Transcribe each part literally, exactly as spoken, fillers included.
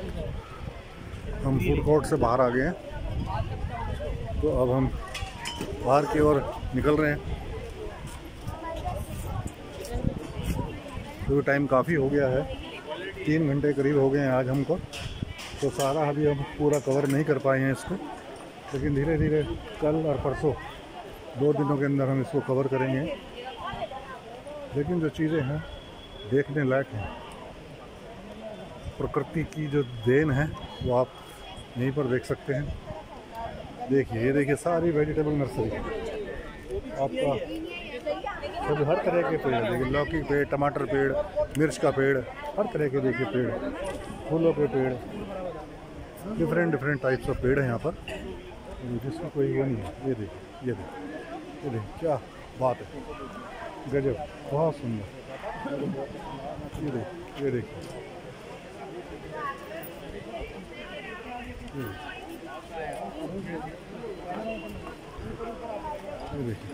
हम food court से बाहर आ गए हैं, तो अब हम बाहर की ओर निकल रहे हैं। तो टाइम काफ़ी हो गया है, तीन घंटे करीब हो गए हैं आज हमको, तो सारा अभी हम पूरा कवर नहीं कर पाए हैं इसको, लेकिन धीरे धीरे कल और परसों दो दिनों के अंदर हम इसको कवर करेंगे। लेकिन जो चीज़ें हैं देखने लायक हैं, प्रकृति की जो देन है वो आप यहीं पर देख सकते हैं। देखिए, ये देखिए सारी वेजिटेबल नर्सरी आपका, सब हर तरह के पेड़, देखिए लौकी पेड़, टमाटर पेड़, मिर्च का पेड़, हर तरह के देखिए पेड़, फूलों के पेड़, डिफरेंट डिफरेंट टाइप्स ऑफ पेड़ हैं यहाँ पर, जिसमें कोई वो नहीं है। ये देखिए, ये देखिए, ये देखिए क्या बात है, गजब, बहुत सुंदर। ये देखिए, ये देखिए, ये देखिए,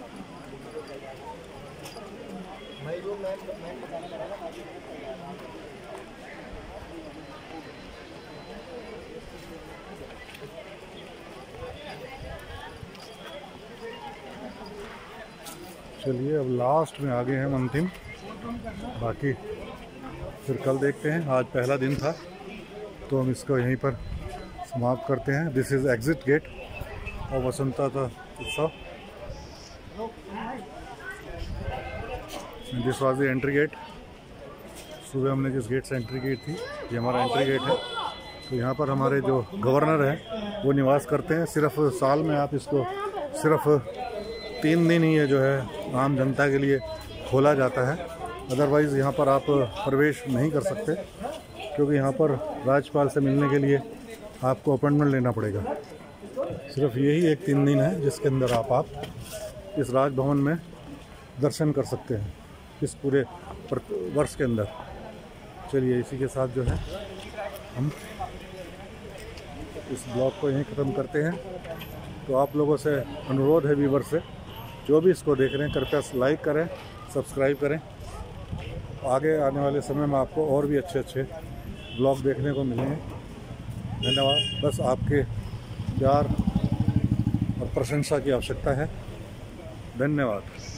चलिए अब लास्ट में आ गए हैं, अंतिम, बाकी फिर कल देखते हैं। आज पहला दिन था तो हम इसको यहीं पर समाप्त करते हैं। दिस इज़ एग्जिट गेट और वसंता था उत्सव, this was the entry gate. सुबह हमने जिस गेट से एंट्री की थी, ये हमारा एंट्री गेट है। तो यहाँ पर हमारे जो गवर्नर हैं वो निवास करते हैं। सिर्फ साल में आप इसको सिर्फ तीन दिन ही है जो है आम जनता के लिए खोला जाता है, अदरवाइज़ यहाँ पर आप प्रवेश नहीं कर सकते, क्योंकि यहाँ पर राज्यपाल से मिलने के लिए आपको अपॉइंटमेंट लेना पड़ेगा। सिर्फ यही एक तीन दिन है जिसके अंदर आप आप इस राजभवन में दर्शन कर सकते हैं इस पूरे वर्ष के अंदर। चलिए इसी के साथ जो है हम इस ब्लॉग को यहीं ख़त्म करते हैं। तो आप लोगों से अनुरोध है, व्यूवर से, जो भी इसको देख रहे हैं कृपया लाइक करें, सब्सक्राइब करें। आगे आने वाले समय में आपको और भी अच्छे अच्छे ब्लॉग देखने को मिलेंगे। धन्यवाद। बस आपके प्यार और प्रशंसा की आवश्यकता है। धन्यवाद।